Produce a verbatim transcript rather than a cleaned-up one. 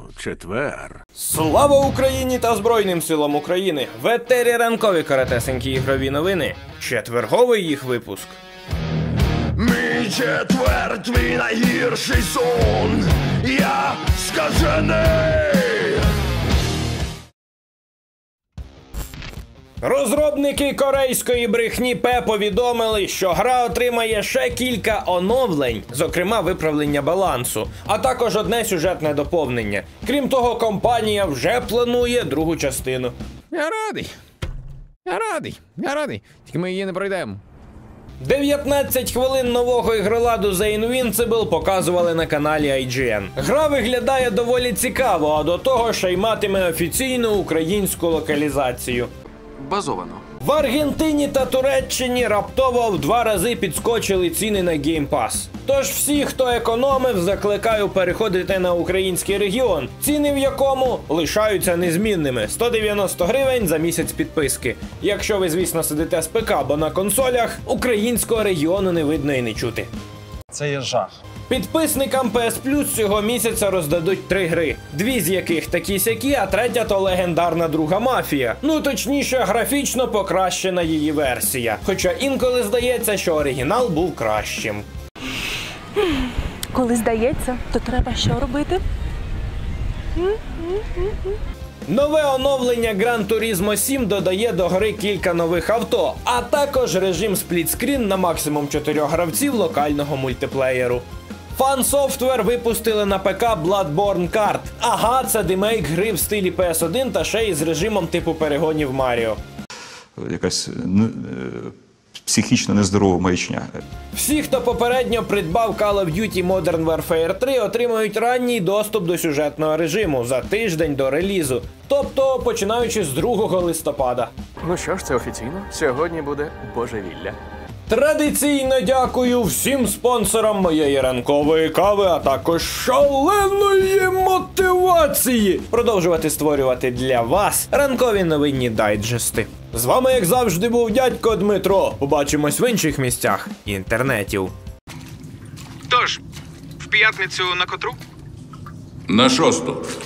четвер. Слава Україні та Збройним силам України! В етері ранкові коротесенькі ігрові новини. Четверговий їх випуск. Мій четвер, твій найгірший сон. Я скажений. Розробники корейської брехні Пе повідомили, що гра отримає ще кілька оновлень, зокрема виправлення балансу, а також одне сюжетне доповнення. Крім того, компанія вже планує другу частину. Я радий. Я радий. Я радий. Тільки ми її не пройдемо. дев'ятнадцять хвилин нового ігроладу The Invincible показували на каналі ай джі ен. Гра виглядає доволі цікаво, а до того ще й матиме офіційну українську локалізацію. Базовано. В Аргентині та Туреччині раптово в два рази підскочили ціни на Game Pass. Тож всі, хто економив, закликаю переходити на український регіон, ціни в якому лишаються незмінними – сто дев'яносто гривень за місяць підписки. Якщо ви, звісно, сидите з ПК, бо на консолях українського регіону не видно і не чути. Це є жах. Підписникам пі ес Плюс цього місяця роздадуть три гри. Дві з яких такі-сякі, а третя то легендарна друга Мафія. Ну точніше, графічно покращена її версія. Хоча інколи здається, що оригінал був кращим. Коли здається, то треба що робити? Нове оновлення Gran Turismo сім додає до гри кілька нових авто, а також режим сплітскрін на максимум чотирьох гравців локального мультиплеєру. Fan Software випустили на ПК Bloodborne Kart. Ага, це демейк гри в стилі пі ес один та ще й з режимом типу перегонів Маріо. Якась ну, психічно нездорова маячня. Всі, хто попередньо придбав Call of Duty Modern Warfare три, отримають ранній доступ до сюжетного режиму за тиждень до релізу. Тобто, починаючи з другого листопада. Ну що ж, це офіційно. Сьогодні буде божевілля. Традиційно дякую всім спонсорам моєї ранкової кави, а також шаленої мотивації продовжувати створювати для вас ранкові новинні дайджести. З вами, як завжди, був дядько Дмитро. Побачимось в інших місцях інтернетів. Тож, в п'ятницю на котру? На шосту.